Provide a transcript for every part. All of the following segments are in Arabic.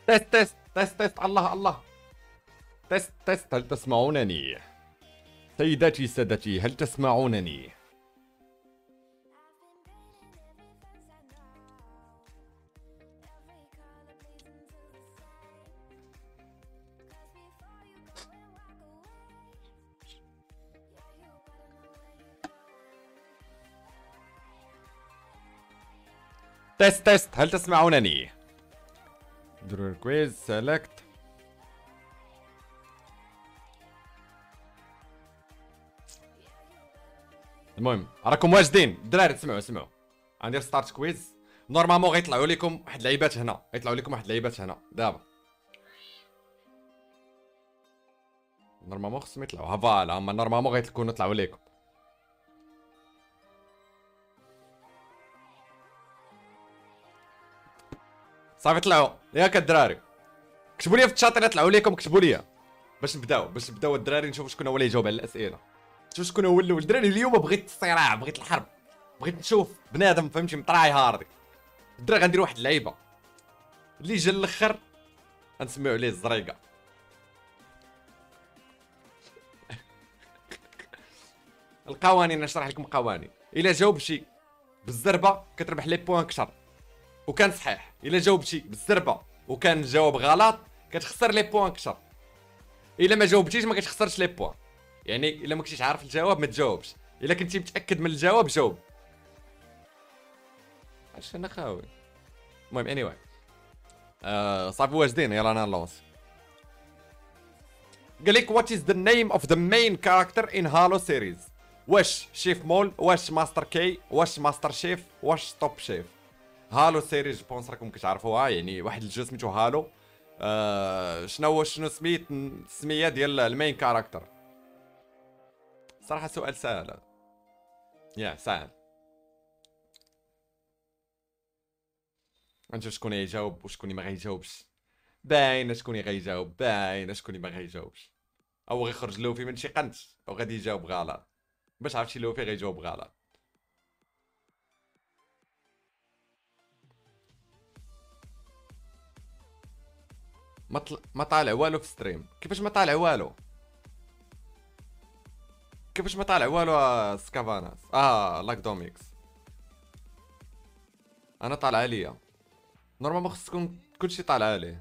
تيست تيست تيست تيست. الله الله. تيست تيست. هل تسمعونني؟ سيداتي سادتي، هل تسمعونني؟ تيست تيست. هل تسمعونني؟ درو كويز سيلكت. المهم راكم واجدين الدراري؟ اسمعوا غندير ستارت كويز. نورمالمون غيطلعوا لكم واحد اللعيبات هنا، دابا نورمالمون خصهم يطلعوا. فوالا هما نورمالمون غيكونوا طلعوا لكم. صافي طلعوا ياك الدراري. كتبوا لي في الشات الا طلعوا لكم، كتبوا لي باش نبداو الدراري، نشوفوا شكون هو اللي يجاوب على الاسئله. شوف شكون هو الاول. الدراري اليوم بغيت الصراع، بغيت الحرب، بغيت نشوف بنادم فهمتي مطراي هاردي. الدراري غندير واحد اللعيبه اللي جا الاخر غنسميو عليه الزريقه. القوانين نشرح لكم قوانين. الا جاوب شي بالزربه كتربح لي بوان كثر وكان صحيح. الا جاوب شي بالزربه وكان الجواب غلط كتخسر لي بوان كثر. الا ما جاوبتيش ما كتخسرش لي بوان. يعني الا ما كنتيش عارف الجواب ما تجاوبش، الا كنتي متاكد من الجواب جاوب. اش انا خاوي. المهم اني صافي واجدين يلا انا نلونس. قال لك وات از ذا نيم اوف ذا مين كاركتر ان هالو سيريز؟ واش شيف مول، واش ماستر كي، واش ماستر شيف، واش توب شيف؟ هالو سيريز بونس راكم كتعرفوها، يعني واحد الجو سميتو هالو. شنو سميت السميه ديال المين كاركتر؟ صراحه سؤال سهل. يا سهل. غنشوف شكون يجاوب وشكون ما غيجاوبش. باينه شكون غيجاوب، باينه شكون ما غيجاوبش. او غيخرج لوفي من شي قنت او غادي يجاوب غلط. باش عرفت شي لوفي غيجاوب غلط. ما طالع والو في ستريم. كيفاش ما طالع والو؟ كيفاش ما طالع والو سكافاناس؟ لاك دوميكس. انا طالع عليا. نورمالمون خص تكون كلشي طالع عليه.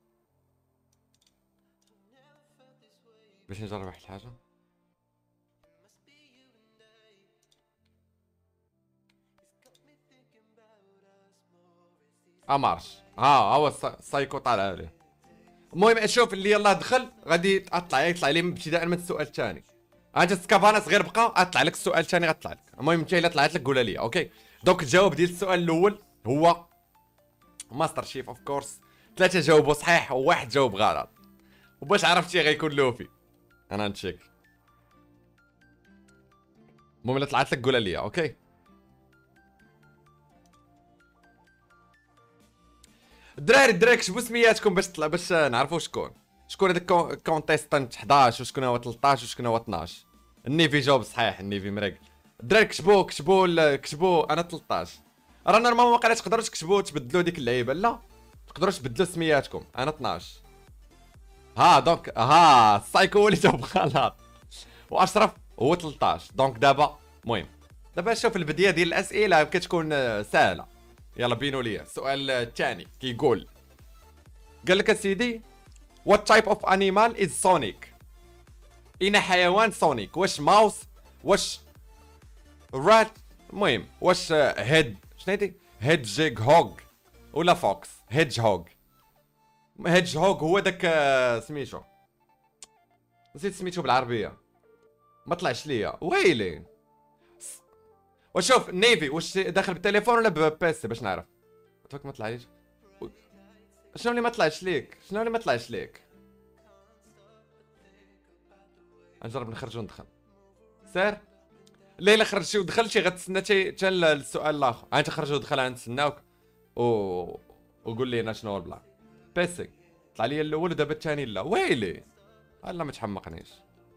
باش نجرب واحد الحاجه. مارش. هو السايكو طالع عليه. المهم شوف اللي يلاه دخل غادي يطلع لي ابتداء من السؤال الثاني. انت سكافاناس غير بقى غطلع لك السؤال الثاني غطلع لك. المهم انت الا طلعت لك قولها لي اوكي. دونك الجواب ديال السؤال الاول هو ماستر شيف اوف كورس. 3 جاوبوا صحيح وواحد جاوب غلط. وباش عرفتي غيكون لوفي. انا نتشيك. المهم الا طلعت لك قولها لي اوكي. الدراري كتبوا سمياتكم باش نعرفوا شكون هذاك كونتيستانت 11 وشكون هو 13 وشكون هو 12. النيفي جاوب صحيح، النيفي مريق. الدراري كتبوا انا 13. راه نورمالمون ما تقدروش تكتبوا تبدلوا ديك اللعيبه، لا تقدروش تبدلوا سمياتكم. انا 12. دونك السايكو هو اللي جاوب غلط واشرف هو 13. دونك دابا المهم دابا شوف البدايه ديال الاسئله كتكون سهله. يلا بينوا لي السؤال الثاني كيقول. قال لك سيدي what type of animal is Sonic؟ اين حيوان سونيك؟ واش ماوس، واش رات، المهم واش هيد شنو هادي هيد جيج هوغ ولا فوكس؟ هيدج هوغ هو داك سميتو نسيت سميتو بالعربيه ما طلعش ليا ويلي. وشوف نيفي واش داخل بالتليفون ولا ببيسي باش نعرف. توك ما طلعليش. شنو اللي ما طلعش ليك؟ نجرب نخرج وندخل. سير لا خرجتي ودخلتي غتسنى حتى السؤال الاخر. انت خرج ودخل غنتسناوك وقول لي شنو هو البلان. بيسي طلع لي الاول ودابا الثاني لا ويلي. لا ما تحمقنيش.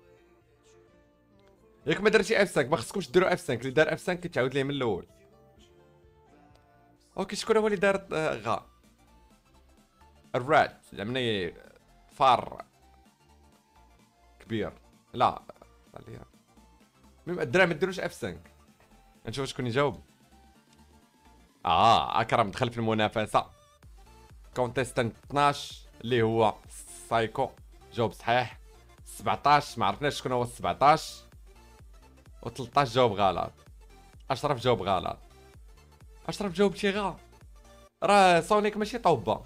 ياك ما درتي اف 5 ما خصكمش ديروا اف 5. اللي دار اف 5 كيتعاود ليه من الاول. اوكي شكون هو اللي دار غا؟ الرات يعني فار كبير. لا خليها الدراري ما ديروش اف 5. نشوف شكون يجاوب. اكرم دخل في المنافسه. كونتيستنت 12 اللي هو سايكو جاوب صحيح. 17 ما عرفناش شكون هو 17 و13 جاوب غلط. اشرف جاوب غلط. اشرف جاوب شي غلط. راه سونيك ماشي طوبه.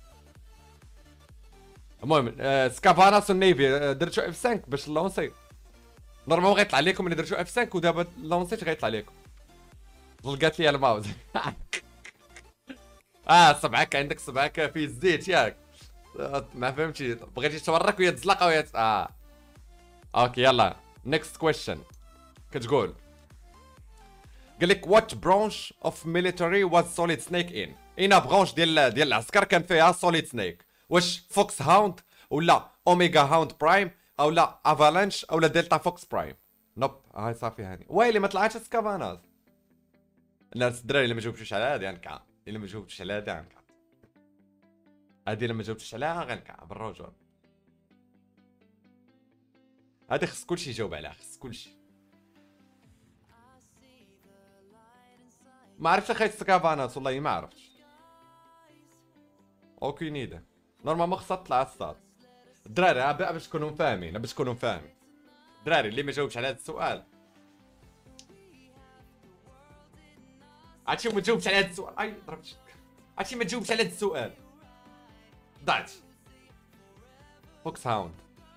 المهم سكافاناس والنيفي درتو اف 5 باش لونسي. نورمالمون غيطلع لكم اللي درتو اف 5 ودابا لونسيت غيطلع لكم. لقات لي الماوس. صبعك عندك صبعك فيه الزيت ياك. ما فهمتي بغيتي تورك ويا تزلق ويا اوكي يلا نيكست كويشن. كتقول قال لك وات برونش اوف ميليتري واز سوليد سنيك ان. اين برونش ديال العسكر كان فيها سوليد سنيك؟ واش فوكس هاوند ولا اوميغا هاوند برايم او لا افالانش او لا دلتا فوكس برايم؟ نوب هاي صافي هاني ويلي ما طلعتش سكافاناز. الناس الدراري اللي ما جاوبتوش على هذه غنكع. الا ما جاوبتش على هذه غنكع. هذه الا ما جاوبتش عليها غنكع بالرجل. هذه خص كلشي يجاوب عليها خص كلشي. ما عرفتش اخيت سكافاناس والله ما عرفتش. اوكي نيدا نورمالمون خصها تطلع الصاد. الدراري باش تكونوا فاهمين باش تكونوا فاهمين. الدراري اللي ما جاوبش على هذا السؤال عرفتي ما جاوبش على هذا السؤال. اي ضربت. عرفتي ما جاوبش على هذا السؤال ضعت. فوكس هاوند.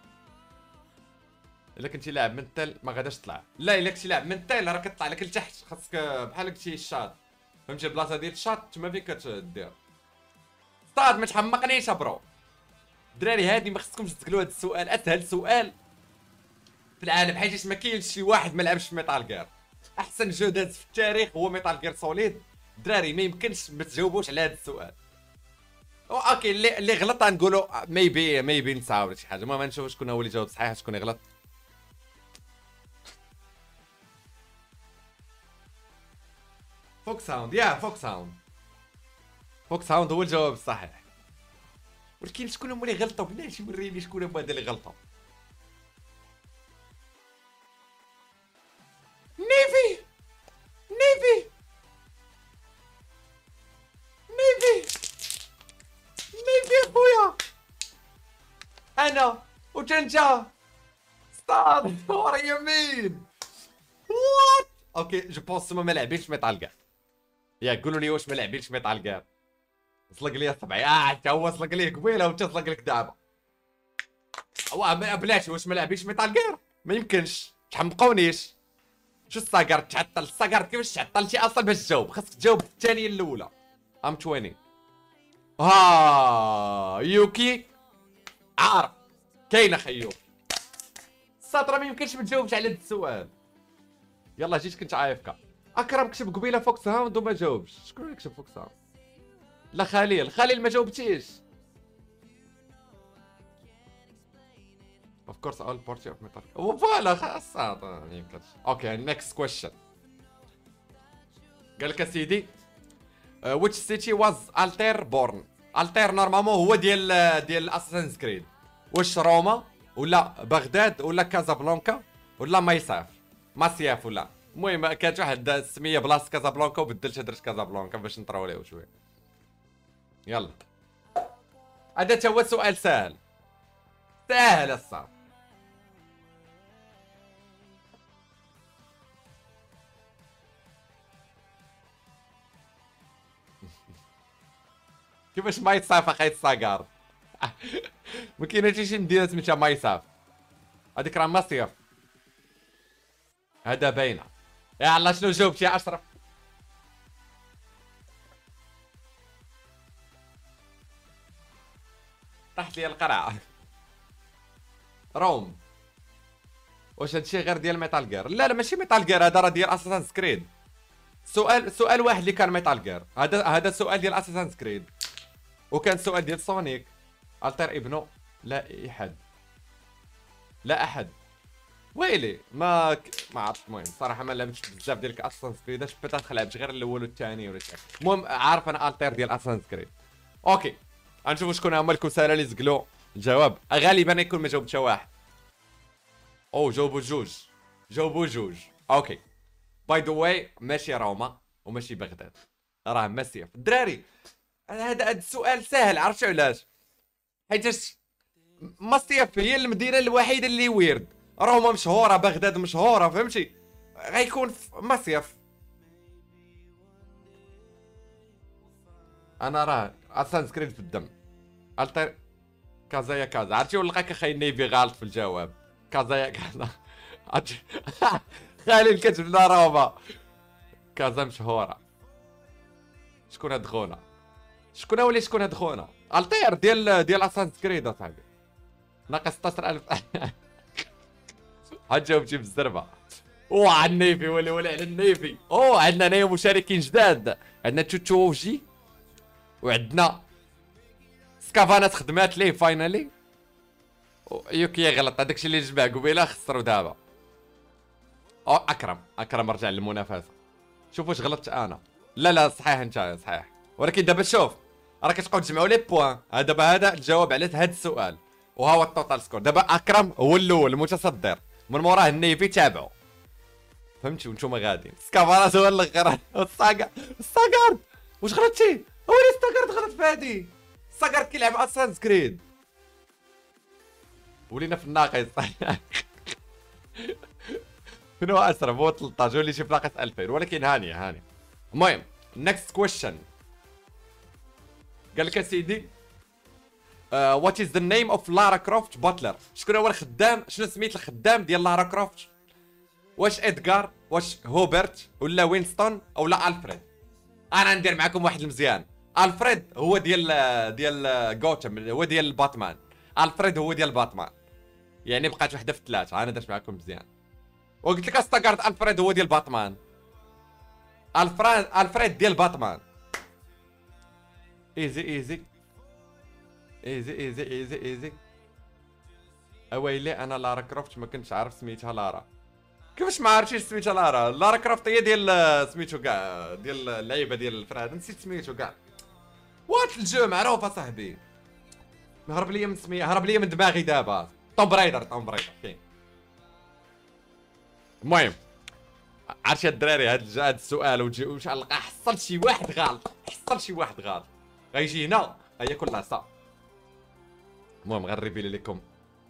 الا كنتي لاعب من التل ما غاداش تطلع. لا الا كنتي لاعب من التل راه كتطلع لك لتحت. خاصك بحال كنتي الشاط. فهمتي البلاصه ديال الشاط تما فين كتدير. صاد ما تحمقنيش برو. الدراري هادي ما خصكمش تقولوا هذا السؤال. اسهل سؤال في العالم حيت ما كاينش شي واحد ما لعبش في ميتال جير. احسن جو داز في التاريخ هو ميتال جير سوليد. الدراري ما يمكنش ما تجاوبوش على هذا السؤال. اوكي اللي غلط غنقولوا ميبي نساو ولا شي حاجه. المهم نشوف شكون هو اللي جاوب صحيح شكون يغلط. فوكس هاوند فوكس هاوند. فوكس هاوند هو الجواب الصحيح. ولكن شكون هما اللي غلطوا؟ بلاتي وريني شكون هما هذا اللي غلطوا. نيفي نيفي نيفي نيفي خويا. انا وجنجا ستار ورا يمين. وات اوكي جو بونس ما لعبينش ميتال جير. ياك قولوا لي واش ما لعبينش ميتال جير. صلق لي صبعي حتى هو صلق لي قبيله وانت صلق لك دابا. بلاتي واش ما لعبينش ميتال جير؟ ما يمكنش تحمقونيش. شو الصقر تعطل الصقر كيفاش تعطلتي اصلا باش تجاوب؟ خاصك تجاوب الثانيه الاولى. ام 20 يوكي عارف كاينه خيو. الساطره ما يمكنش ما تجاوبش على هذا السؤال. يلا جيت كنت عايفك. اكرم كتب قبيله فوكس هاوند وما جاوبش. شكون اللي كتب فوكس هاوند؟ لا خليل ما جاوبتيش. اوف كورس اول بارتي اوف ميتال فوالا خلاص يمكنش. اوكي نيكست كويشن. قال لك سيدي which city was Altair born. Altair نورمالمون هو ديال اساسنز كريد. واش روما ولا بغداد ولا كازابلانكا ولا ماسياف ولا المهم كانت واحد السميه بلاصه كازابلانكا وبدلتها درت كازابلانكا باش نطراو ليه شويه. يلا هذا تا هو سؤال ساهل الصاف. كيفاش ما يتصاف اخي الصقر. ما كاينش شي مدينه سميتها ما يصاف. هذيك راه مصيف. هذا باينه. يا الله شنو جاوبت يا اشرف؟ طاحت لي القرعه. روم. واش هادشي غير ديال ميتال جير؟ لا ماشي ميتال جير. هذا راه ديال اساسن كريد. سؤال واحد اللي كان ميتال جير. هذا السؤال ديال اساسن كريد. وكان سؤال ديال سونيك. التر ابنه لا احد. لا احد. ويلي ما عرفت. المهم صراحه ما لعبتش بزاف ديال اساسن كريد. بيتات لعبت غير الاول والثاني ولا شي. المهم عارف انا التر ديال اساسن كريد. اوكي غنشوفوا شكون هما الكسالى اللي زقلوا الجواب. غالبا يكون ما جاوبش واحد. او جاوبوا جوج. اوكي. باي ذا واي ماشي روما وماشي بغداد، راه مسيف الدراري. هذا السؤال سهل، عرفتوا علاش؟ حيتاش مسيف هي المدينه الوحيده اللي ويرد. روما مشهوره، بغداد مشهوره، فهمتي؟ غيكون مسيف. انا راه اسانسكريت في الدم. التر كازا يا كازا. عرفتي ولا لقاك اخي نيفي غلط في الجواب. كازا يا كازا. خالي كتب لنا روما. كازا مشهوره. شكون هاد خونا؟ شكون هاد خونا؟ الطير ديال اسانسكريت اصاحبي. ناقص 16000. جاوبتي بالزربه. او على النيفي، ولا على النيفي. او عندنا هنايا مشاركين جداد. عندنا توتوجي وعندنا سكافانات خدمات ليه فاينالي. يوكي غلط، هذاك الشيء اللي جمع قبيله خسروا دابا. او اكرم رجع للمنافسه. شوف واش غلطت انا. لا صحيح انت صحيح، ولكن دابا شوف راك تبقاو تجمعوا لي بوان. هذا الجواب على هذا السؤال وها هو التوتال سكور. دابا اكرم هو الاول المتصدر، من موراه النيفي تابعوا، فهمتي؟ وانتم غاديين. سكافانات هو الاخر. الساكارد واش غلطتي؟ هو اللي الساكارد غلط في هادي. الساكارد كيلعب اسانس كريد. ولينا في الناقص. فين هو اسرع؟ هو 13 واللي شي في ناقص 2000، ولكن هانيه. المهم next question. قال لك سيدي وات از ذا نيم اوف لارا كروفت باتلر. شكون هو الخدام؟ شنو سميت الخدام ديال لارا كروفت؟ واش ادغار، واش هوبرت، ولا وينستون، ولا الفريد؟ انا ندير معكم واحد المزيان. الفريد هو ديال غوتم، هو ديال باتمان. الفريد هو ديال باتمان، يعني بقات وحده في الثلاثه. انا درت معكم مزيان وقلت لك استقرت. الفريد هو ديال باتمان. الفريد ديال باتمان. ايزي اويلي انا لارا كروفت ما كنتش عارف سميتها لارا. كيفاش ما عرفتيش سميتها لارا؟ لارا كروفت هي ديال سميتو كاع، ديال اللعيبه ديال الفراد. نسيت سميتو كاع. وات الجو معروف اصاحبي. هرب ليا من سميه، هرب ليا من دماغي دابا. توم برايدر كاين. المهم عرفتي الدراري هاد السؤال واش نلقى حصلت شي واحد غلط، غيجي هنا هي كلها صح. المهم غنريفيلي لكم.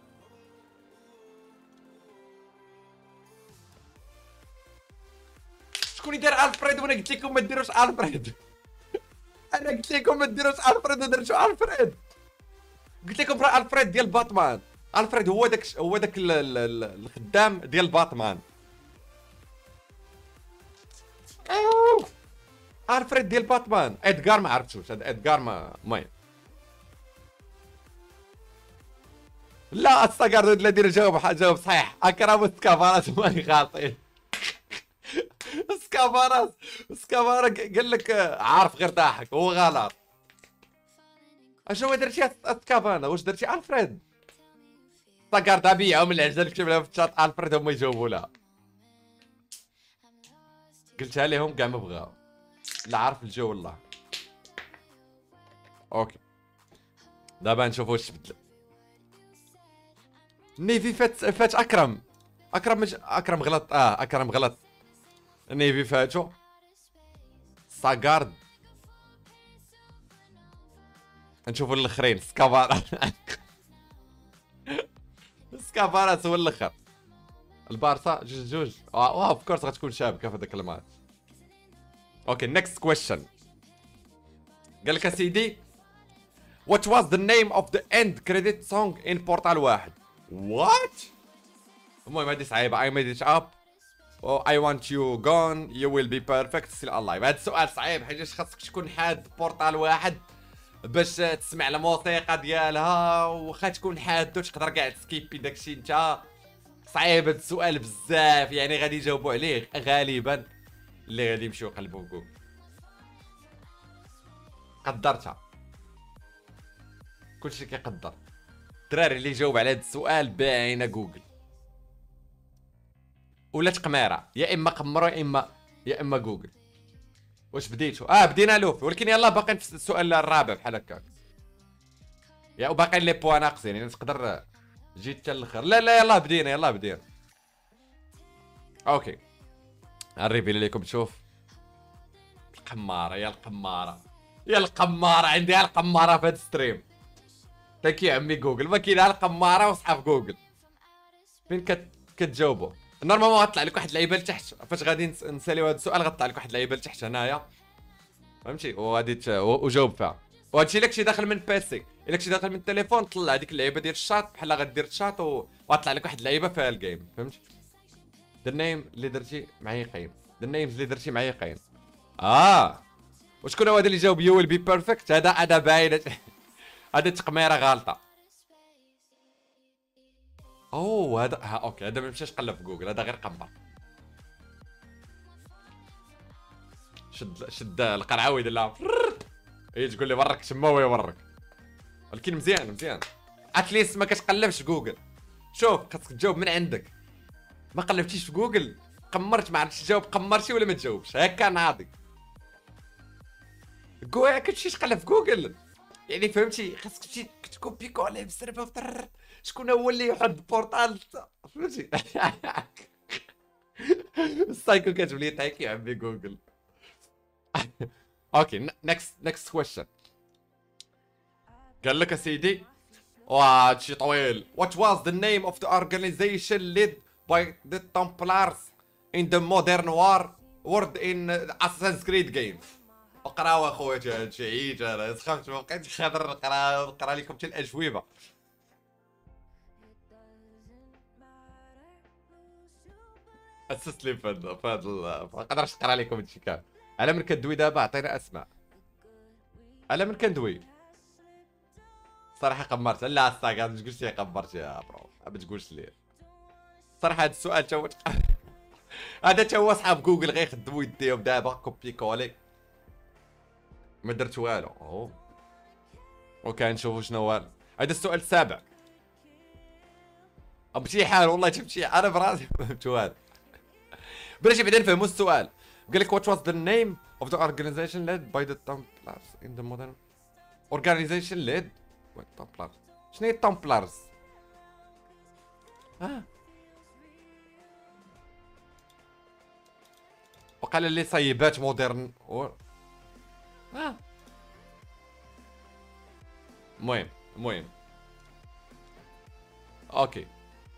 شكون اللي دار الفريد وانا قلت لكم ما ديروش الفريد؟ انا قلت لكم ما ديروش الفريد ودرتو الفريد. قلت لكم راه الفريد ديال باتمان. الفريد هو داك الخدام ديال باتمان. الفريد ديال باتمان. ادغار ما عرفتوش. هذا ادغار ما المهم. لا استقر لا دير جاوب صحيح. اكرم السكافارات هما اللي غالطين. سكافارا قال لك عارف غير ضاحك، هو غلط. اشنو درتي سكافانا؟ واش درتي الفريد؟ سكار طبيعي من العجل كتب لها في الشات الفريد هما يجاوبوا لها. قلتها لهم كاع ما بغاو. لا عارف الجو والله. اوكي دابا نشوفوا واش تبدل. نيفي فات اكرم. اكرم غلط. اكرم غلط. نيفي فاتو. ساغارد. نشوفوا الاخرين. سكافارات هو الاخر. البارسا جوج. اوف كورس غتكون شابكه في هذاك الماتش. اوكي نيكست كويشن. قال لك سيدي what was the name of the end credit song in بورتال واحد؟ what؟ المهم هذه صعيبه. I made it up. I want you gone. You will be perfect still alive. هذا السؤال صعيب حيت خاصك تكون حاد بورتال واحد باش تسمع الموسيقى ديالها، وخا تكون حاد تقدر كاع تسكيبي داكشي. انت صعيب هذا السؤال بزاف، يعني غادي يجاوبوا عليه غالبا اللي غادي يمشيو يقلبوا في جوجل. قدرتها، كلشي كيقدر. الدراري اللي يجاوب على هذا السؤال باينه جوجل ولا تقميره، يا اما قمروا يا اما جوجل. واش بديتو؟ بدينا لوفي، ولكن يلاه باقي في السؤال الرابع بحال هكاك. يا وباقي لي بوا ناقصين يعني تقدر جيت حتى الاخر. لا لا يلاه بدينا يلاه بدينا. اوكي الريفيل ليكم تشوف القمارة. يا القمارة يا القمارة، عندي القمارة في هاد الستريم. تاكي عمي جوجل ما كاين القمارة وصحاب جوجل. فين كتجاوبوا؟ نورمالمون غطلع لك واحد اللعيبه لتحت فاش غادي نساليو هذا السؤال، غطلع لك واحد اللعيبه لتحت هنايا فهمتي، وغادي وجاوب فيها. وهادشي الا كنتي داخل من بيسي، الا كنتي داخل من التليفون طلع هذيك اللعيبه ديال الشاط بحال غدير الشاط وغطلع لك واحد اللعيبه فيها الجيم فهمتي. ذا نيم اللي درتي معيقين، ذا نيمز اللي درتي معيقين. وشكون هو هذا اللي جاوب يو ويل بي بيرفكت؟ هذا باين هذا تقميره غالطه. هذا اوكي هذا ما مشاش قلب في جوجل، هذا غير قمر. شد القرعه لا هي تقول لي ورك تما هو يورك، ولكن مزيان اتليست ما كتقلبش في جوجل. شوف خاصك تجاوب من عندك، ما قلبتيش في جوجل قمرت ما عرفتش تجاوب، قمرتي ولا ما تجاوبش هكا ناضي. كوع كتمشي تقلب في جوجل يعني فهمتي، خاصك تمشي تكوبي كولي بسربه شكون هو اللي يحط بورطال فهمتي. السايكو كتب لي تايك يا عمي جوجل. اوكي نكست كويشن. قال لك يا سيدي هادشي طويل. What was the name of the organization led by the Templars in the modern world in Assassin's Creed games؟ اقراو اخويا هادشي عييت انا سخفت ما بقيتش قادر نقرا لكم حتى الاجوبه. استسلم في هذا ما قدرش نقرا لكم هادشي كامل. على من كندوي دابا عطينا اسماء. على من كندوي صراحه قمرت. لا الصاكا ما تقولش لي قمرت يا برو، ما تقولش لي صراحه. هذا السؤال تا هو هذا تا هو صحاب جوجل غيخدموا يديهم دابا كوبي كولي. ما درت والو. وكنشوفوا شنو هو هذا السؤال السابع. بشي حال والله جبت انا براسي ما فهمت والو. بلاتي بعدا نفهموا السؤال. قال لك what was the name of the organization led by the Templars in the modern organization led by Templars. شنو هي التمبلارز؟ وقال لي صيبات مودرن المهم اوكي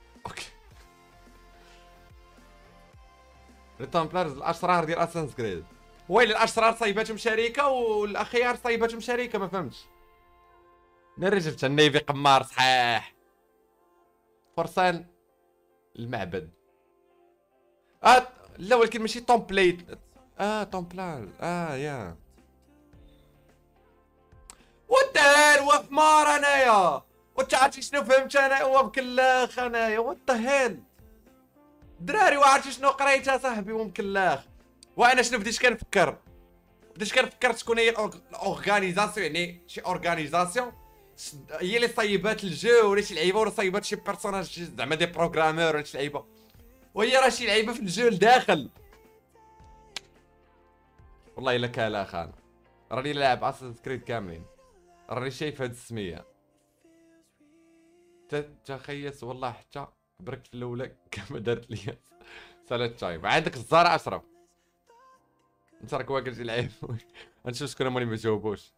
التمبلارز الاشرار ديال اساسنز كريد. ويلي الاشرار صايباتهم شركه والاخيار صايباتهم شركه ما فهمتش. نري جبت النيفي قمار صحيح. فرسان المعبد. لا ولكن ماشي تومبليت. تومبلار يا وات هو حمار انايا. وانت عرفتي شنو فهمت انا؟ هو مكلاخ انايا وات هيل دراري. وعرفتي شنو قريت اصاحبي؟ ومكلاخ. وانا شنو بديت كنفكر شكون هي الاورغانيزاسيون، يعني شي اورغانيزاسيون هي اللي صايبات الجو ولا شي لعيبه، ولا صايبات شي بيرسوناج زعما دي بروغرامور ولا شي لعيبه، وهي راه شي لعيبه في الجو لداخل. والله الا كالاخ انا راني لاعب اساس كريد كاملين، راني شايف هاد السميه تخيس والله. حتى بركت في الاولى كما دارت لي سالت تايم. عندك الزهر اشرف انت راك واقف تلعب. نشوف شكون هما اللي ما جاوبوش.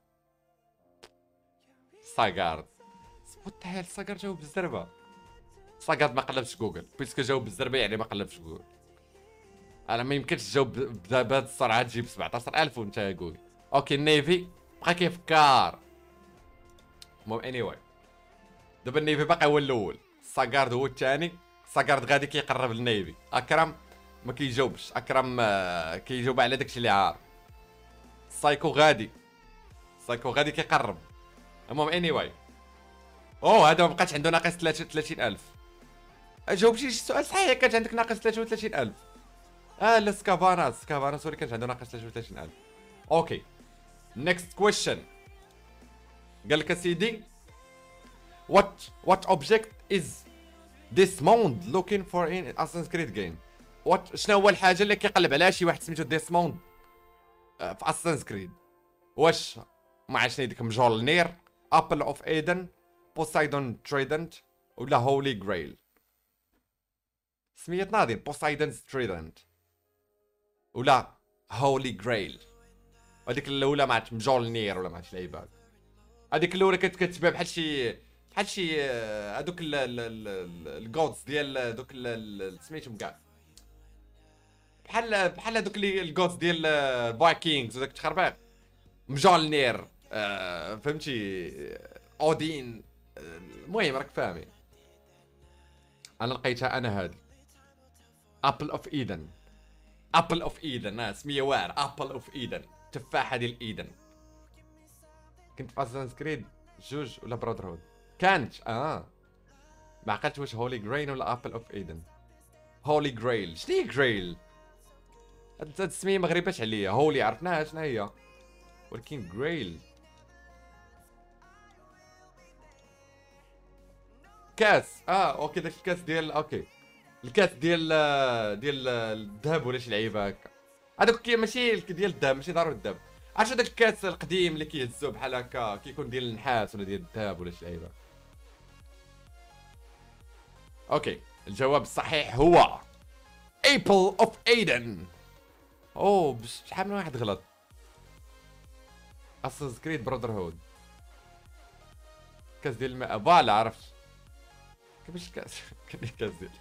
ساغارد وات هيل. ساغارد جاوب بالزربه. ساغارد ما قلبش جوجل بيسكو جاوب بالزربه يعني ما قلبش جوجل. انا ما يمكنش تجاوب بهذه السرعه تجيب 17000 وانت جوجل. اوكي النيفي بقى كيفكر. المهم اني واي دابا النيفي باقي هو الاول، ساغارد هو الثاني. ساغارد غادي كيقرب للنيفي. اكرم ما كيجاوبش. اكرم كيجاوب على داكشي اللي عارف. سايكو غادي كيقرب. المهم اني واي هذا ما بقاش عنده ناقص 33000. جاوبتي شي سؤال صحيح كانت عندك ناقص 33000. لا سكافاناس ولكن كانت عنده ناقص 33000. اوكي نيكست كويشن. قال لك سيدي what object is Desmond looking for in Assassin's Creed game. شنو هو الحاجه اللي كيقلب عليها شي واحد سميتو ديسموند في Assassin's Creed؟ واش ما عرفتش ديك مجولنير، ابل اوف ايدن، بوسايدون تريدنت ولا هولي جريل. سميت ناضي بوسايدون تريدنت ولا هولي جريل. هذيك الاولى مع مجولنير ولا مع لعيبات. هذيك الاولى كتبان بحال شي هذوك الجودز ديال دوك سميتهم كاع بحال هذوك الجودز ديال الفايكنجز وداك التخربيق. مجولنير فهمتي اودين. المهم راك فاهمين. انا لقيتها انا هذه ابل اوف ايدن. ابل اوف ايدن سميه واعر. ابل اوف ايدن تفاحه ديال ايدن. كنت في اساسنز كريد جوج ولا برادر هود كانت ما عقلتش واش هولي جرين ولا ابل اوف ايدن. هولي جريل شنو هي جريل؟ هاد السميه ما غريباش عليا. هولي عرفناها شنو هي ولكن جريل كاس. اوكي داك الكاس ديال اوكي الكاس ديال الذهب ولا شي لعيبه هكا. هذوك ماشي ديال الذهب ماشي ضروري الذهب. عرفتوا داك الكاس القديم اللي كيهزوه بحال هكا كيكون ديال النحاس ولا ديال الذهب ولا شي لعيبه. اوكي الجواب الصحيح هو ايبل اوف ايدن. شحال من واحد غلط. اساس كريد برادر هود كاس ديال الماء فوالا عرفت كيفاش الكاس. كان الكاس ديال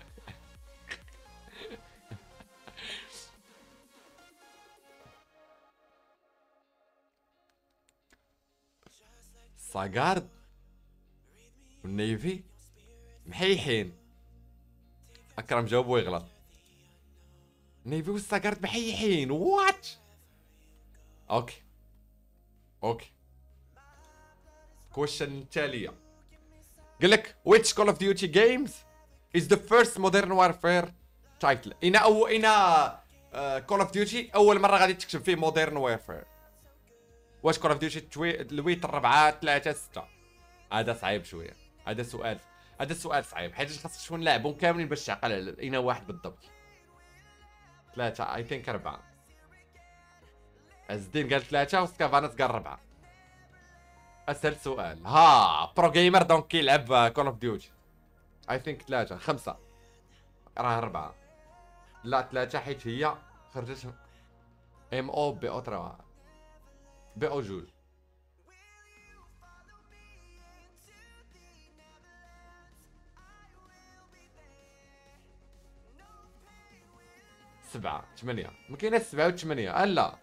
ساغارد والنيفي محيحين. اكرم جاوب ويغلط. نيفي والساغارد محيحين وات. اوكي كويشن التالية قال لك which Call of Duty games is the first Modern Warfare title. Call of Duty اول مرة غادي تكتب فيه Modern Warfare. واش Call of Duty الويت 4 3 6؟ هذا صعيب شوية. هذا السؤال صعيب حيت خاصك شكون نلعبهم كاملين باش تعقل اين واحد بالضبط. 3 اي ثينك 4. عز الدين قال 3 وسكافانات قال 4. اسهل سؤال برو جيمر دونك كيلعب كول اوف ديوتي. اي ثينك 3 5 راه 4. لا 3 حيت هي خرجت ام او بي او 3 بي او جوج. سبعة 8 ما كايناش 7 و8 لا.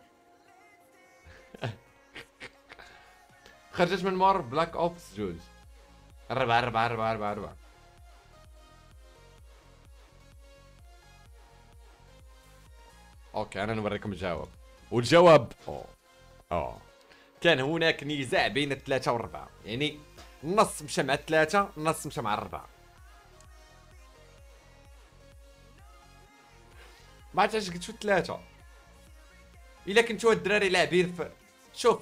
خرجت من مور بلاك اوبس جوج. 4. اوكي انا نوريكم الجواب. والجواب كان هناك نزاع بين 3 و4 يعني النص مشى مع 3 النص مشى مع 4. ما عرفتش قلت شو 3 الا كنتو الدراري لاعبين شوف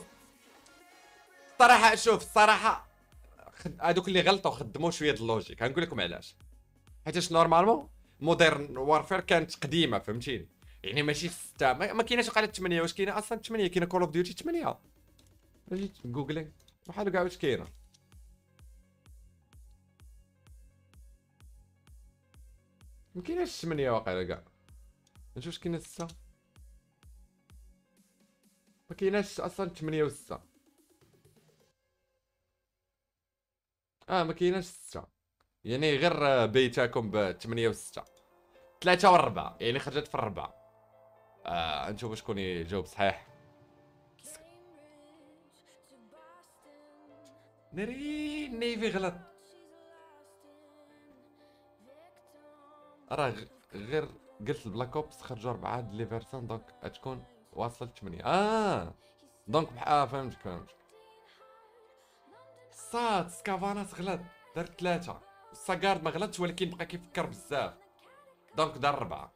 الصراحه هادوك اللي غلطوا خدموا شويه د اللوجيك. غنقول لكم علاش. حيتاش نورمالمون مودرن وارفير كانت قديمه فهمتيني يعني ماشي 6 ما كايناش وقيله 8. واش كاينه اصلا 8؟ كاينه كول اوف ديوتي 8. جيت جوجلينغ بحال كاع واش كاينه. ما كايناش 8 واقيلا كاع. نشوف واش كاينه 6. ما كايناش اصلا 8 و 6. ما كايناش 6 يعني غير بيتاكم ب 8 و 6. 3 و 4 يعني خرجت في الربعة. نشوف شكون يجاوب صحيح. نيفي غلط. راه غير قلت البلاك اوبس خرجوا 4 لي فيرسون دونك غتكون واصلت 8. دونك فهمتك. صاد سكافاناس غلط دار 3. ساغارد ما غلطش ولكن بقى كيفكر بزاف دونك دار 4.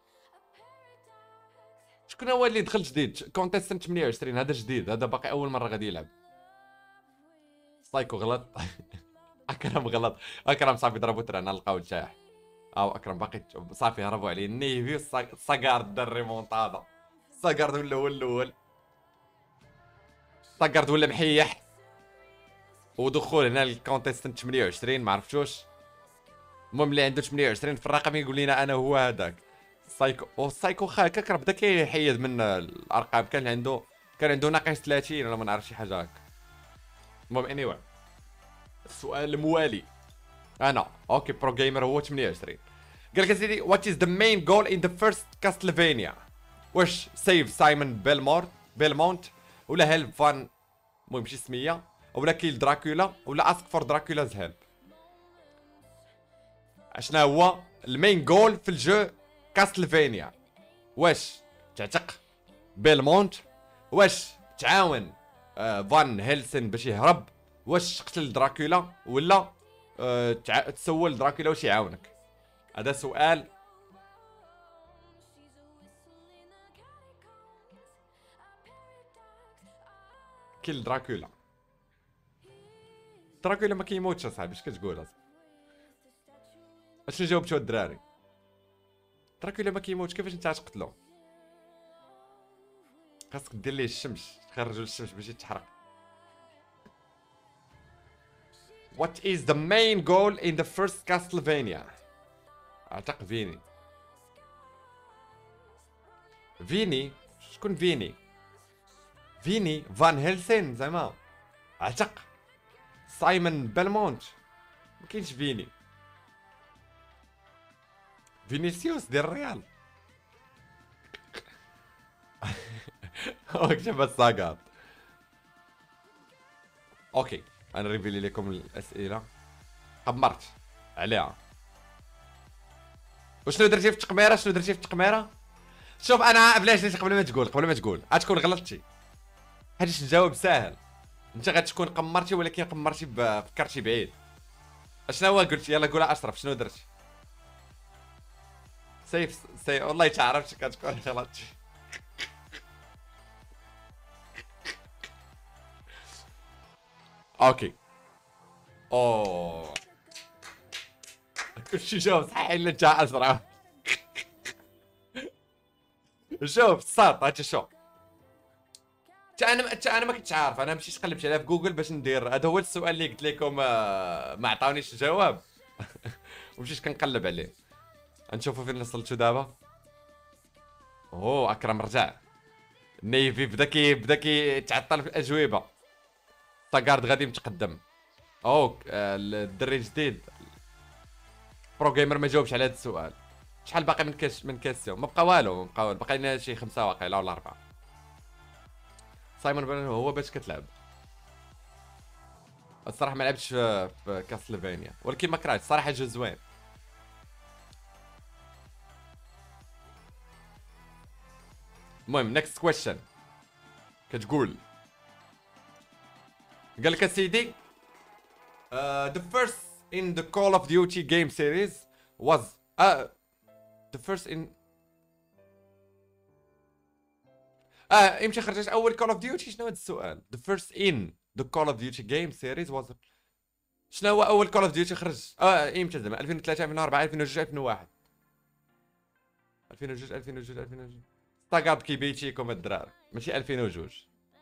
شكون هو اللي دخل جديد كونتيستنت 28؟ هذا جديد هذا باقي اول مره غادي يلعب. سايكو غلط. اكرم غلط. اكرم صافي ضربو ترانا لقاو الجاح. اكرم باقي صافي هربوا عليه النيفي. ساغارد دار ريمونطادا. ساغارد ولا هو الاول. ساغارد ولا محيح ودخول هنا الكونتيستنت 28 ما عرفتوش. المهم اللي عنده 28 في الرقم يقول لنا انا هو هذاك سايكو. والسايكو هكاك راه بدا كيحيد من الارقام. كان عنده ناقص 30 ولا ما نعرف شي حاجه هكا. المهم anyway السؤال الموالي انا اوكي برو جيمر هو 28. قال لك سيدي وات از ذا مين جول ان ذا فيرست كاستلفينيا؟ واش سيف سايمون بيلمونت ولا هيلب فان المهم شي سميه ولا كيل دراكولا ولا اسك فور دراكولاز هيلب؟ اشنا هو المين جول في الجو كاستلفينيا؟ واش تعتق بيلمونت؟ واش تعاون فان هيلسن باش يهرب؟ واش تقتل دراكولا؟ ولا تسول دراكولا واش يعاونك؟ هذا سؤال. كيل دراكولا. دراكولا ما كيموتش اصاحبي، اش كتقول اصاحبي؟ اشنو جاوبتو الدراري؟ دراكولا ما كيموتش، كيفاش انت غتقتلو؟ خاصك دير ليه الشمس، تخرجو للشمس باش يتحرق. What is the main goal in the first Castlevania؟ اعتق فيني. فيني؟ شكون فيني؟ فيني فان هيلسين زعما. اعتق سايمون بيلمونت. ما كاينش فيني. فينيسيوس ديال الريال. اكتب الساقط. اوكي انا ريفيلي لكم الاسئله. قمرت عليها. وشنو درتي في التقميره؟ شنو درتي في التقميره؟ شوف انا بلاش قبل ما تقول غتكون غلطتي. هادشي الجواب ساهل. انت غتكون قمرتي ولكن قمرتي فكرتي بعيد. اشنو هو قلتي؟ يلا قولها اشرف. شنو درتي؟ سيف والله تعرفت كتكون غلطتي. اوكي اوه كلشي جاوب صحيح الا انت اشرف. شوف صاد هاتي شوف. انا ما كنتش عارف. انا مشيت قلبت عليها في جوجل باش ندير. هذا هو السؤال اللي قلت لكم ما عطاونيش الجواب. ومشيت كنقلب عليه. نشوفوا فين وصلتوا دابا. اوه اكرم رجع. نيفي بدا كيتعطل في الاجوبه. طاكارد غادي متقدم. اوه الدري الجديد برو جيمر ما جاوبش على هذا السؤال. شحال باقي من كيسيون؟ ما بقى والو. باقي لنا شي 5 واقيلا ولا 4. سايمون بيلمونت هو باش كتلعب. الصراحه ما لعبتش في كاسلفينيا ولكن ما كرهتش صراحه. جو زوين. المهم نيكست كويشن كتقول. قال لك سيدي the first in the Call of Duty game series was the first in امتى خرجت اول Call of Duty؟ شنو هذا السؤال؟ the first in the Call of Duty game series was شنو هو اول Call of Duty خرج؟ امتى زعما 2003 2004 2002 2001 2002 طاقات كيبيتيكم الدراري ماشي 2002.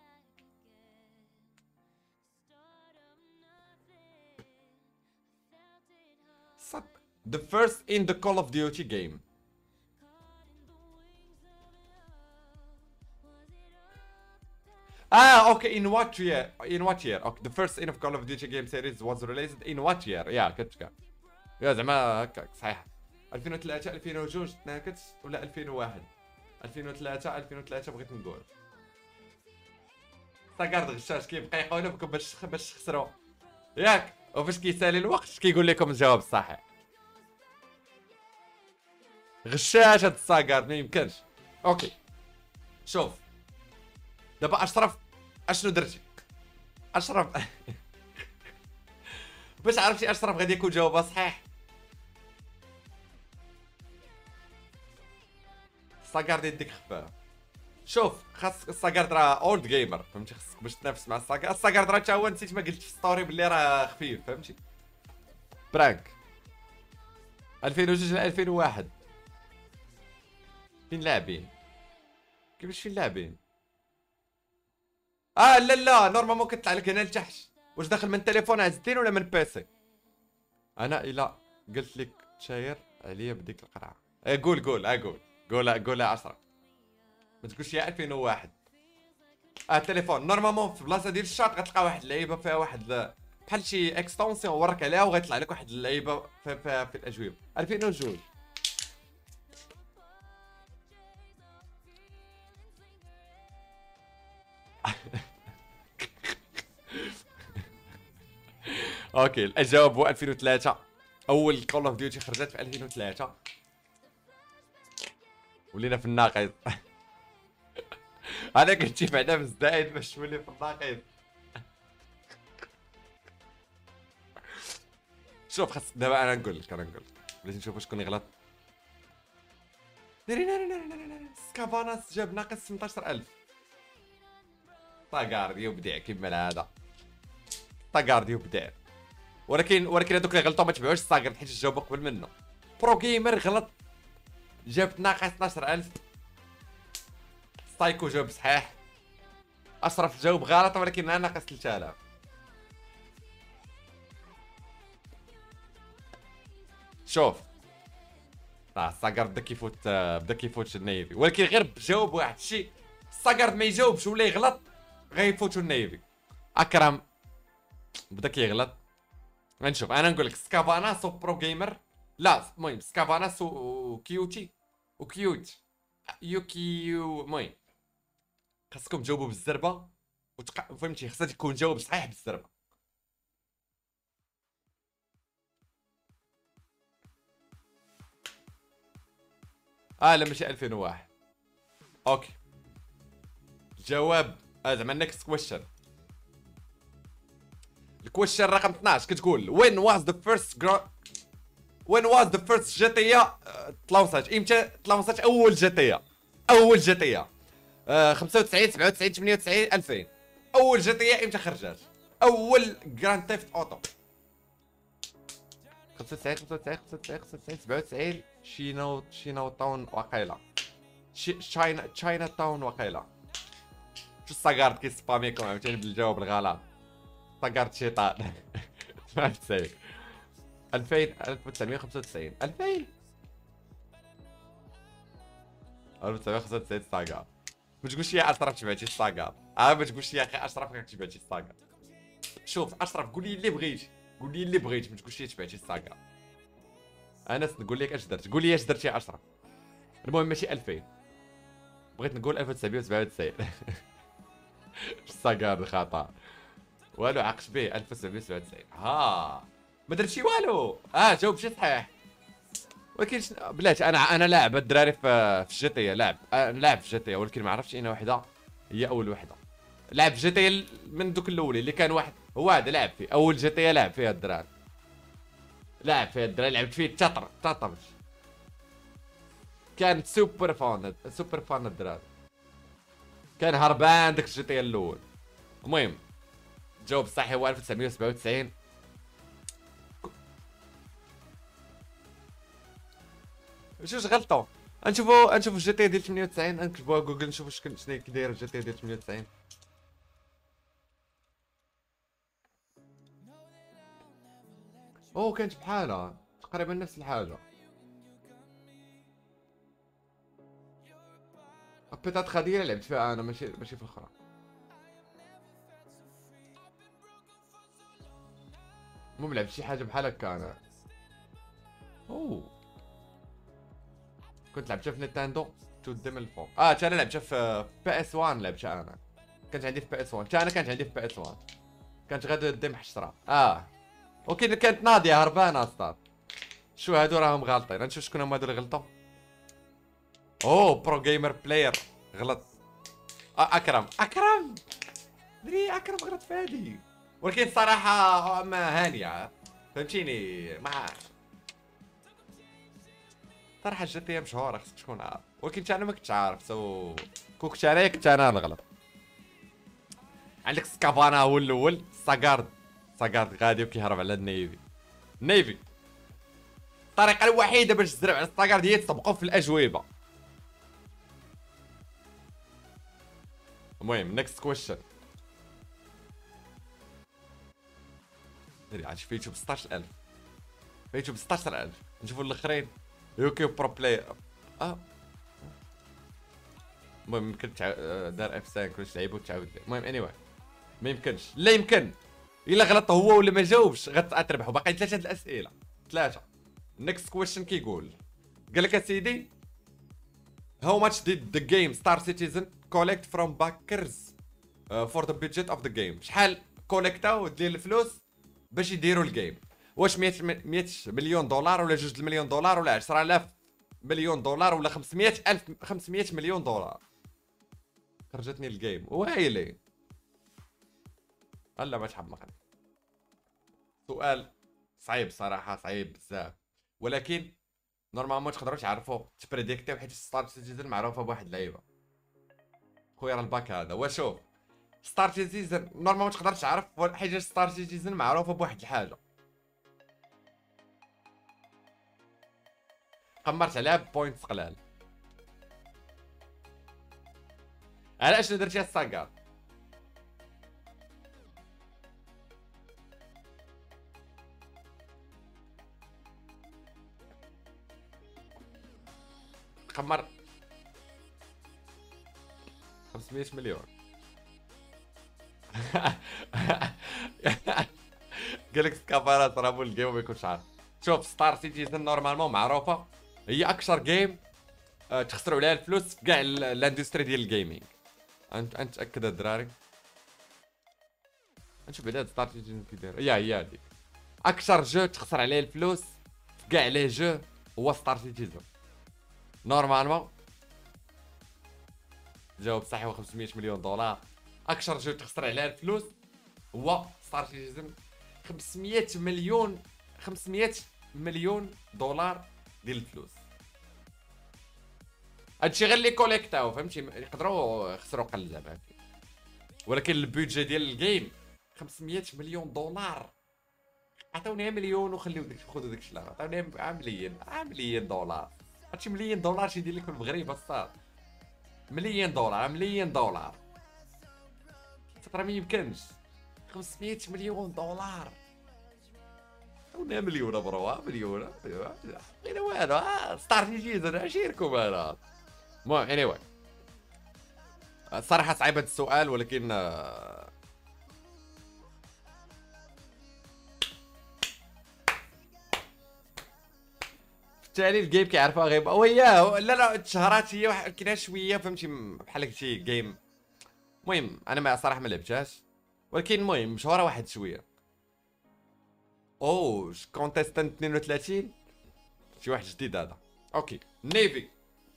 صد the first in the Call of Duty game. okay in what year okay the first in of Call of Duty game series was released in what year. يا كتبقى يا زعما هكاك صحيح. 2003 2002 تناكت ولا 2001 2003 بغيت نقول. طاكارد غشاش كيبقى يقولوا لكم باش تخسروا ياك. وفاش كيسالي الوقت كيقول لكم الجواب الصحيح. غشاش هاد الساكارد ما يمكنش. اوكي شوف دابا اشرف اشنو درتي؟ اشرف باش عرفتي اشرف غادي يكون جوابها صحيح. الساكارد يديك خفاها. شوف خاص الساكارد راه اولد جيمر فهمتي. خاصك باش تنافس مع الساكارد راه حتى هو نسيت ما قلت في ستوري بلي راه خفيف فهمتي. برانك 2002 ل 2001 فين لاعبين؟ كيفاش فين لاعبين؟ لا نورمالمون كطلع لك هنا لتحت واش داخل من تليفون عزتين ولا من بيسي؟ انا الا قلت لك تشاير عليا بديك القرعه. قول قول قول 10. ما تقولش يا 2001. التليفون نورمالمون في بلاصه ديال الشاط غتلقى واحد اللعيبه فيها واحد بحال شي اكستونسيون ورك عليها وغيطلع لك واحد اللعيبه في الاجوبه. 2002. اوكي الاجوبه هو 2003. اول كول اوف ديوتي خرجت في 2003. ولينا في الناقص. انا كنت بعدا في الزايد باش تولي في الناقص. شوف خاصك دابا انا نقول لك بلاتي نشوفوا شكون يغلط. سكافاناس جاب ناقص 18000. طاغاردي وبدع كيما العاده. طاغاردي وبدع. ولكن هذوك اللي غلطوا ما تبعوش الصاغر حيت جاوبوا قبل منه. برو جيمر غلط جاب ناقص 12000. سايكو جاوب صحيح. اشرف جاوب غلط ولكن انا ناقص 3000. شوف الصاغر بدا كيفوت النيفي، ولكن غير جاوب واحد الشيء. الصاغر ما يجاوبش ولا يغلط غيفوتوا النيفي. اكرم بدا كيغلط. غنشوف انا نقول لك سكافاناس وبرو جيمر. لا المهم سكافاناس وكيوتي وكيوت يوكيو. المهم خاصكم تجاوبوا بالزربه فهمتي، خاصها تكون جاوب صحيح بالزربه. لا ماشي 2001. اوكي الجواب زعما نيكست كويشن. الكويشن رقم 12 كتقول when was the first GTA تلونسات؟ امتى تلونسات اول GTA؟ اول GTA 95 97 98 2000. اول GTA امتى خرجت؟ اول جراند تيفت اوتو 95 95 95 97 شينو تاون واقيلا. تشاينا تاون واقيلا. شو الصقارد كيسباميكم عاوتاني بالجواب الغلط. صقارد شيطان. 97 2000 1995 2000 1995 صقارد. ما تقولش يا اشرف تبعتي الصقارد. ما تقولش يا اخي اشرف راك تبعتي الصقارد. شوف اشرف قول لي اللي بغيتي، ما تقولش تبعتي الصقارد. انس نقول لك اش درت، قول لي اش درت يا اشرف. المهم ماشي 2000، بغيت نقول 1997. الصقارد خطا والو عقش به 1997. ما درتش والو. جاوب شي صحيح. ولكن بلاتي انا لاعب الدراري في جي تي لاعب في جي تي، ولكن ما عرفتش اين وحده هي اول وحده. لعب في جي تي من دوك الاولين اللي كان واحد هو هذا لعب فيه اول جي تي، لعب فيها الدراري لعبت فيه تطرج. كانت سوبر فان الدراري. كان هربان داك الجي تي الاول. المهم جاوب صحيح هو 1997. جوج غلطوا. نشوفوا الجي تي ديال 98. نكتبوها جوجل نشوفوا شنو كي داير الجي تي ديال 98. كانت بحالها تقريبا نفس الحاجه. بيتات خديره لعبت فيها انا ماشي في الاخرى. المهم لعبت شي حاجه بحال هكا انا. كنت لعبتها في نينتندو تودي من الفوق. انا لعبتها في بي اس 1. لعبتها انا كانت عندي في بي اس 1. كانت عندي في بي اس 1. كانت غادي دي محشره. ولكن كانت ناضيه هربانه اصلا. شو هادو راهم غالطين. نشوف شكون هما هادو اللي غلطوا. برو جيمر بلاير غلط. اكرم دري اكرم غلط في هادي، ولكن صراحه ما هانيه فهمتيني. مع صراحه جي تي مشهوره خصك تكون عارف، ولكن انا ما كنتش عارف. كنت انا نغلط. عندك سكافانا هو الاول. صقارد غادي وكيهرب على النيفي. الطريقه الوحيده باش تزرب على الصقارد هي تسبقوا في الاجوبه. المهم نيكست كويشن. دري عاد في يوتيوب 16000، في يوتيوب 16000. نشوفوا الاخرين يوكيو برو بلاير. المهم يمكن دار اف 5 ولا شي لعيبه وتعاود ليه. المهم اني واي ما يمكنش، لا يمكن. الا غلط هو ولا ما جاوبش غتربحوا. باقي 3 الاسئله، 3. next question كيقول، قال لك اسيدي how much did the game Star Citizen collect from backers for the budget of the game. شحال كوليكتاو ديال الفلوس باش يديروا الجيم؟ واش 100 مليون دولار ولا 2 مليون دولار ولا 10000 مليون دولار ولا 500 مليون دولار؟ خرجتني الجيم ويلي. هلا ما تحمقني. سؤال صعيب صراحه، صعيب بزاف، ولكن نورمالمون تقدروا تعرفوا تبريديكتيو حيت ستار سيتيزن معروفه بواحد اللعيبه. خويا راه الباك هذا. وشوف ستار سيتيزن نورمالمون تقدر تعرف حيت ستار سيتيزن معروفه بواحد الحاجه. قمرت عليها بوينتس قلال. علاش درتيها الساكار؟ قمر 500 مليون. قالك سكافارات راه مول الجيم ما يكونش عارف. شوف ستار سيتيزن نورمالمون معروفه هي اكثر جيم تخسروا عليها الفلوس في كاع الاندستري ديال الجيمنج. انت تاكد الدراري. نشوف بعدا ستار سيتيزن كي داير. هي هذيك اكثر جو تخسر عليه الفلوس في كاع لي جو هو ستار سيتيزن. نورمالمون جاوب صحيح، هو 500 مليون دولار. اكثر جو تخسر عليها الفلوس هو ستار سيتيزن. 500 مليون دولار ديال الفلوس. هادشي غير اللي كوليكتاو فهمتي، يقدروا يخسروا قل زعما، ولكن البيدجي ديال الجيم 500 مليون دولار. عطاوني مليون وخليو خذوا داك الشيء، عطاوني مليون دولار. هادشي مليون دولار شي يدير لك في المغرب اصاط. مليون دولار ترى ما يمكنش. 500 مليون دولار عطاوني مليون برو. مليون غير والو. ستار سيتيزن عشيركم انا. المهم اني واي الصراحه صعيب هذا السؤال، ولكن بالتالي الجيم كيعرفها غير وياه. لا تشهرات هي كاينه شويه فهمتي بحال هكشي جيم. المهم انا ما صراحه ما لعبتهاش، ولكن المهم مشهوره واحد شويه. اوه كونتيستنت 32 شي واحد جديد هذا. اوكي نيفي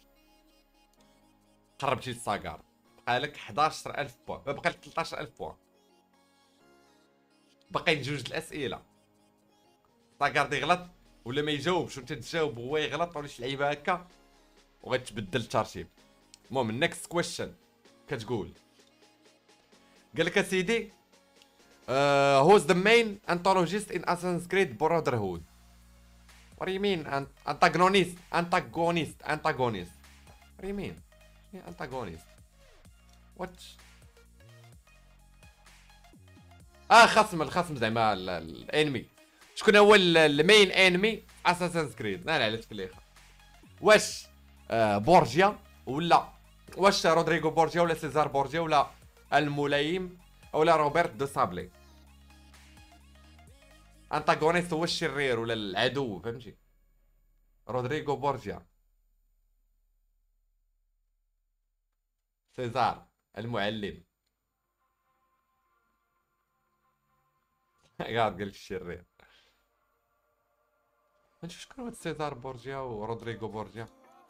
قربتي للساكار. بقى لك 11000 بوان، بقى لك 13000 بوان. باقيين جوج الاسئله. ساكار يغلط ولا ما يجاوبش وانت تجاوب وهو يغلط ولا شي لعيبه هكا وغتبدل الترتيب. المهم النكست كويشن كتقول، قال لك اسيدي who's the main antagonist in Assassin's Creed Brotherhood. What do you mean antagonist? What do you mean antagonist? what الخصم زعما الانمي. شكون هو المين انمي اساسنز كريد؟ انا علاش في الاخر واش بورجيا ولا واش رودريغو بورجيا ولا سيزار بورجيا ولا الملايم ولا روبرت دو سابلي؟ انتاغونيست هو الشرير ولا العدو فهمتي. رودريغو بورجيا، سيزار المعلم. قال الشرير. نشوف شكون هو سيزار بورجيا ورودريغو بورجيا.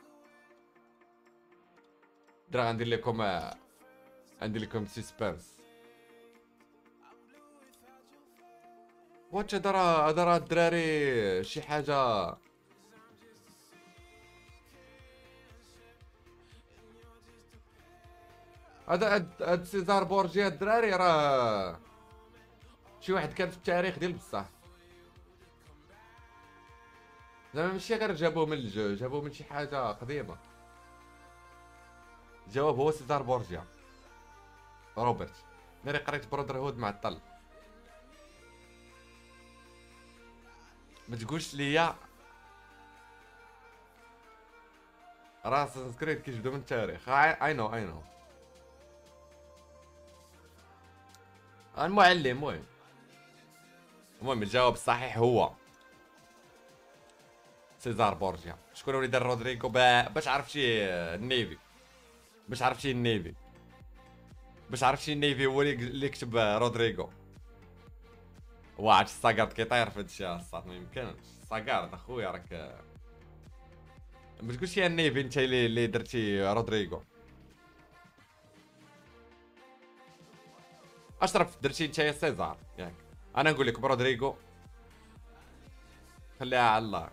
درا غندير لكم سيسبانس. واتش هذا الدراري شي حاجه. هذا سيزار بورجيا الدراري راه شي واحد كان في التاريخ ديال بصح، زعما ماشي غير جابوه من الجو، جابوه من شي حاجه قديمه. الجواب هو سيزار بورجيا. روبرت ناري قريت برودر هود معطل. ما تقولش ليا راس سكريت كيجبدوا من التاريخ. اي نو اي نو. المهم الجواب الصحيح هو سيزار بورجيا. شكون اللي دار رودريغو باش عرف شي النيفي، باش عرف شي النيفي، باش عرف شي النيفي هو اللي كتب رودريغو. واعر الساكارد كيطير في هادشي الصاد، ما يمكنش. الساكارد اخويا راك ما تقولش يا النيفي انت اللي درتي رودريغو. اشرف درتي انت يا سيزار ياك. انا نقول لكم رودريغو خليها على الله.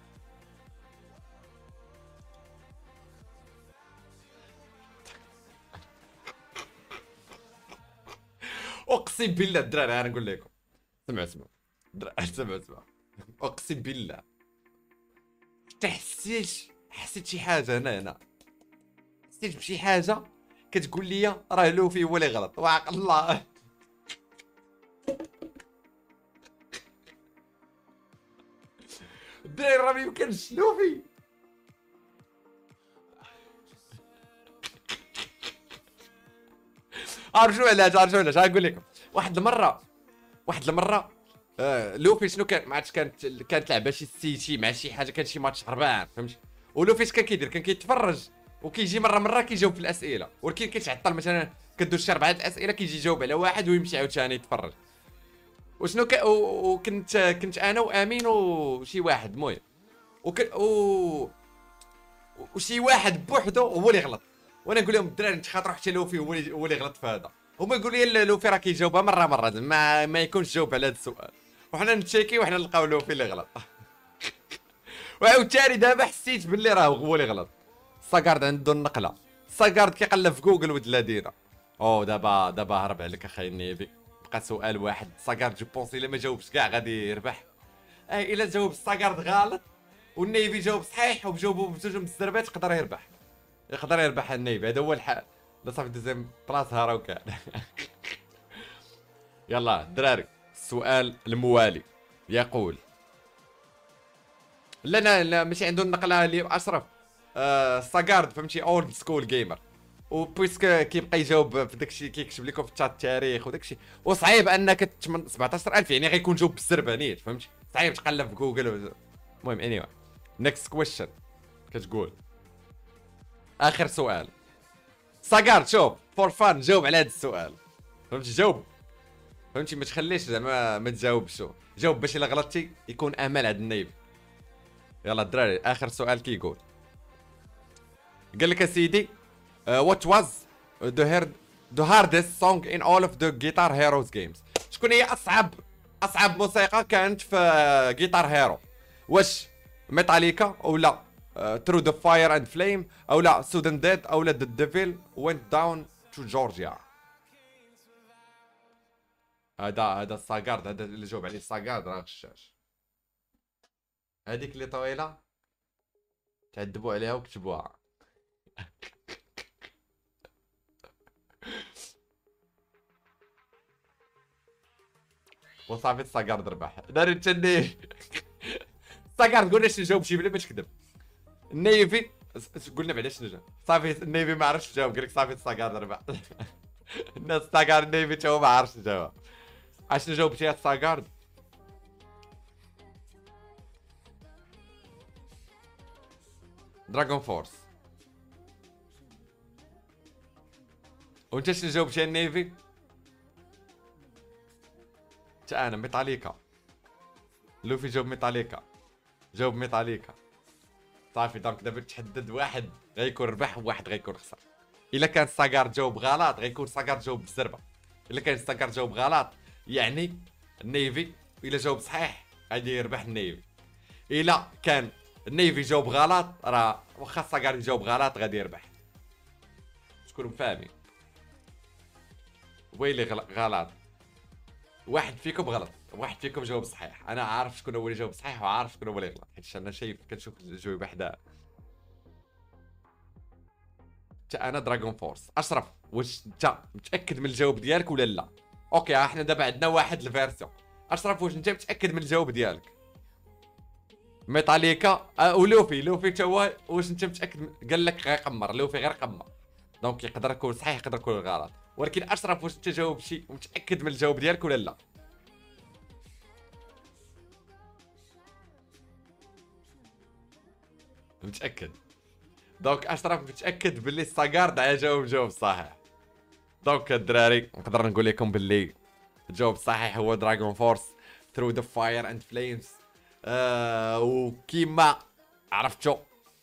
اقسم بالله الدراري انا نقول لكم، اسمع اسمع اقسم بالله حسيت شي حاجه هنا حسيت بشي حاجه كتقول لي راه لوفي هو اللي غلط. وعق الله الدراري راه ما يمكنش لوفي. عرفوا علاش غنقول لكم. واحد المره لوفي شنو كان ما عرفتش، كانت لعبه شي سيتي مع شي حاجه، كان شي ماتش هربان فهمتي. ولوفي اش كان كيدير، كان كيتفرج وكيجي مره كيجاوب في الاسئله، ولكن كيتعطل مثلا كدوز شي 4 الاسئله كيجي يجاوب على واحد ويمشي عاوتاني يتفرج. وشنو كنت انا وامين وشي واحد المهم وشي واحد بوحدو هو اللي غلط. وانا نقول لهم الدراري نتخاطروا حتى لوفي هو اللي غلط في هذا. هما يقولوا لي لوفي راه كيجاوبها مره ما يكونش جاوب على هذا السؤال، وحنا نتشيكي وحنا نلقاو لوفي اللي غلط. وعاوتاني دابا حسيت باللي راه هو اللي غلط. ساكارد عنده النقله، ساكارد كيقلب في جوجل ولد الذين. او دابا هرب عليك اخاي النيبي. بقى سؤال واحد ساكارد جو بونس الا ما جاوبش كاع غادي يربح. الا جاوب ساكارد غلط والنيفي جاوب صحيح وجاوبوا بجوج من الزربات يقدر يربح النيفي. هذا هو الحال. لا صافي دوزيام بلاص هراو كاع. يلا الدراري السؤال الموالي يقول لا ماشي عنده النقله اللي اشرف. ساكارد فهمتي اولد سكول جيمر، وبويسك كيبقى يجاوب في داكشي كيكتب لكم في الشات التاريخ وداكشي، وصعيب انك 17000 يعني غيكون جاوب بالسربه نيت فهمتي. صعيب تقلب في جوجل. المهم اني نيكست كويشن كتقول اخر سؤال. ساكارد شوف فور فان جاوب على هذا السؤال فهمتي، جاوب فهمتي، ما تخليش زعما ما تجاوبش، جاوب باش الا غلطتي يكون امل عند النايب. يلا الدراري اخر سؤال كيقول، قال لك سيدي what was the hardest song in all of the Guitar Heroes games. شكون هي اصعب موسيقى كانت في جيتار هيرو؟ واش ميتاليكا او لا Through the Fire and Flame او لا Sudden Dead او لا The Devil Went Down to Georgia؟ هذا الساكارد، هذا اللي جاوب عليه الساكارد راه غشاش. هذيك اللي طويله تعذبوا عليها وكتبوها. وصافي الساكارد ربح. داري تشني الساكارد قلنا شنو جاوب شي بلا ما تكذب. النيفي قلنا بعدا شنو جاوب، صافي النيفي ما عرفش جاوب، قال لك صافي الساكارد ربح. الناس الساكارد النيفي تا هو ما عرفش جاوب. اشنو جاوبتي يا الساكارد؟ دراغون فورس. وانت شنو جاوبتي يا النيفي؟ تا انا ميتاليكا. لوفي جاوب ميتاليكا، جاوب ميتاليكا. صافي دونك دابا تحدد واحد غيكون ربح وواحد غيكون خسر. الا كان ساكار جاوب غلط غيكون ساكار جاوب بالزربه، الا كان ساكار جاوب غلط يعني النيفي، الا جاوب صحيح غادي يربح النيفي. الا كان النيفي جاوب غلط راه واخا ساكار يجاوب غلط غادي يربح. شكون فاهمين؟ ويلي غلط. واحد فيكم غلط، واحد فيكم جاوب صحيح. انا عارف شكون هو اللي جاوب صحيح وعارف شكون هو اللي غلط، حيت انا شايف كنشوف الجويبه حدا. انا دراغون فورس. اشرف واش انت متاكد من الجواب ديالك ولا لا؟ اوكي احنا دابا عندنا واحد الفيرسيون. اشرف واش انت متاكد من الجواب ديالك؟ ميتاليكا ولوفي تا هو، واش انت متاكد؟ قال لك غيقمر لوفي، غير قمر. دونك يقدر يكون صحيح يقدر يكون غلط، ولكن اشرف واش انت جاوبتي ومتاكد من الجواب ديالك ولا لا؟ متاكد. دونك اشرف متاكد باللي ساغارد جاوب جواب صحيح. دونك الدراري نقدر نقول لكم باللي الجواب الصحيح هو دراغون فورس ثرو ذا فاير اند فليمز. وكيما عرفتوا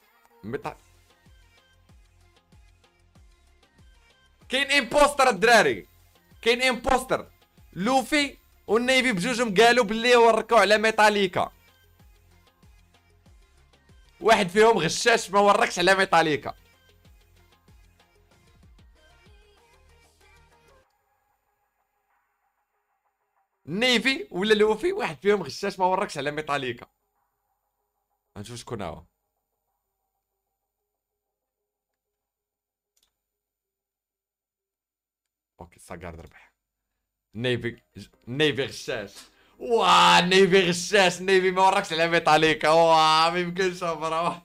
كاين امبوستر الدراري، كاين امبوستر. لوفي والنيفي بجوجهم قالوا باللي وركوا على ميتاليكا، واحد فيهم غشاش ما وركش على ميتاليكا. النيفي ولا لوفي واحد فيهم غشاش ما وركش على ميتاليكا. غنشوف شكون هو. اوكي ساغارد ربح. النيفي غشاش. واه النيفي غشاش، النيفي ما وركش على ميتاليكا. واه ما يمكنش برا.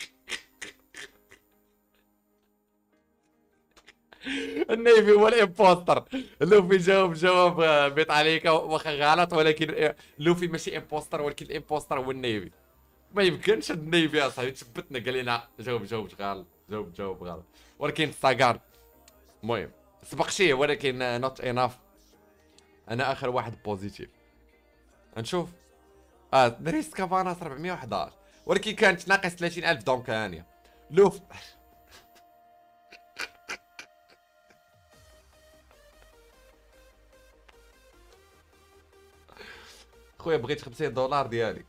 النيفي هو الامبوستر. لوفي جاوب جواب ميتاليكا واخا غلط، ولكن لوفي ماشي امبوستر، ولكن الامبوستر هو النيفي. ما يمكنش النيفي اصاحبي تثبتنا قال لنا جاوب غلط، جاوب غلط، ولكن ساغارد. المهم سبق شي ولكن نوت اناف. انا اخر واحد بوزيتيف. نشوف. دريس كافاناس 411، ولكن كانت ناقص 30,000 دونك هانيه. لوف خويا بغيت 50 دولار ديالي.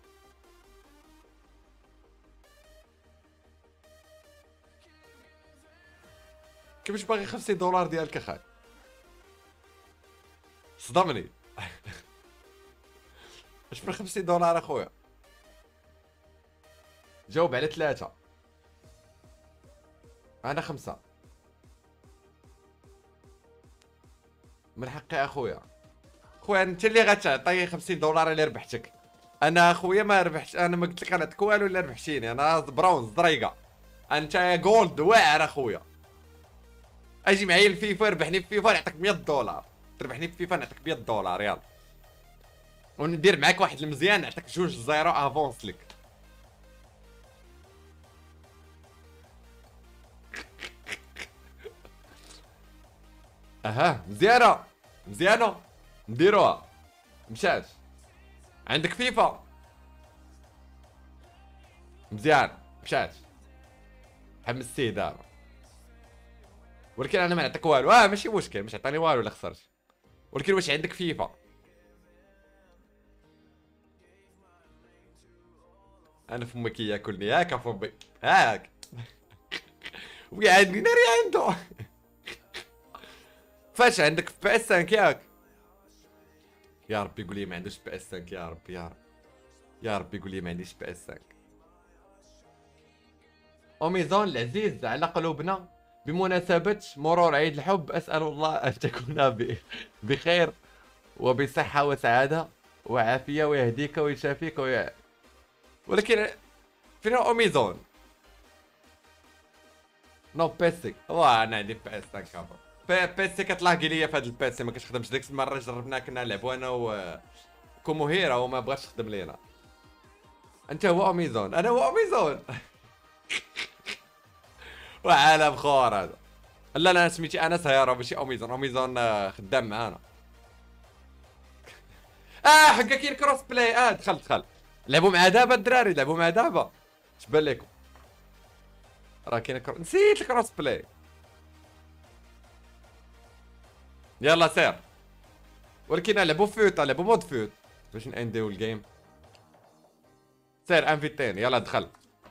كيفاش باغي 50 دولار ديالك اخاي؟ صدمني. اش من 50 دولار اخويا؟ جاوب على 3. انا 5. من حقي اخويا. خويا انت اللي غتعطي 50 دولار اللي ربحتك. انا اخويا ما ربحتش، انا ما قلت لك انا والو اللي ربحتيني. انا براونز ضريقه، انت جولد واعر اخويا. اجي معايا الفيفا، ربحني في فيفا نعطيك 100 دولار، تربحني في فيفا نعطيك 100 دولار يلا. وندير معاك واحد المزيان نعطيك 2-0 افونس لك. اها مزيانه نديروها. مشات عندك فيفا مزيان، مشات حمستيه دابا. ولكن انا ما نعطيك والو. ماشي مشكل، مش عطاني والو الا خسرت. ولكن واش عندك فيفا؟ انا فمك ياكلني هاك فمي هاك. وقاعد ناري عنده. فاش عندك في بي اس 5 ياك؟ يا ربي قول لي ما عندوش بي اس 5. يا ربي يا ربي قول لي ما عنديش بي اس 5. أميزون العزيز على قلوبنا، بمناسبة مرور عيد الحب أسأل الله أن تكون بخير وبصحة وسعادة وعافية، ويهديك ويشافيك ولكن فين أميزون؟ نو بيسي. أنا عندي بي اس 5 بيسي كتلاقي ليا في هاد البيسي ما كتخدمش. ديك المرة جربنا كنا نلعبو أنا و كوموهيرا وما بغاش تخدم لينا. أنت هو أميزون، أنا هو أميزون. وعالم خور هذا. لا انا سميتي انس هيارة ماشي اميزون. اميزون خدام معانا. حقا كاين كروس بلاي. دخل لعبوا مع دابا الدراري، لعبوا مع دابا. اش بان لكم؟ راه كاين نسيت الكروس بلاي. يلا سير. ولكن لعبوا فوت، لعبوا مود فوت باش نانديو الجيم. سير انفيتين يلا دخل.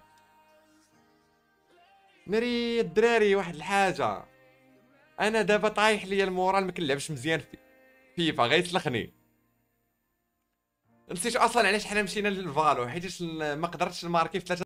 ناري الدراري واحد الحاجه، انا دابا طايح ليا المورال، ما كنلعبش مزيان في فيفا غيتلخني. نسيت اصلا علاش حنا مشينا للفالو، حيتاش ما قدرتش نماركي في 3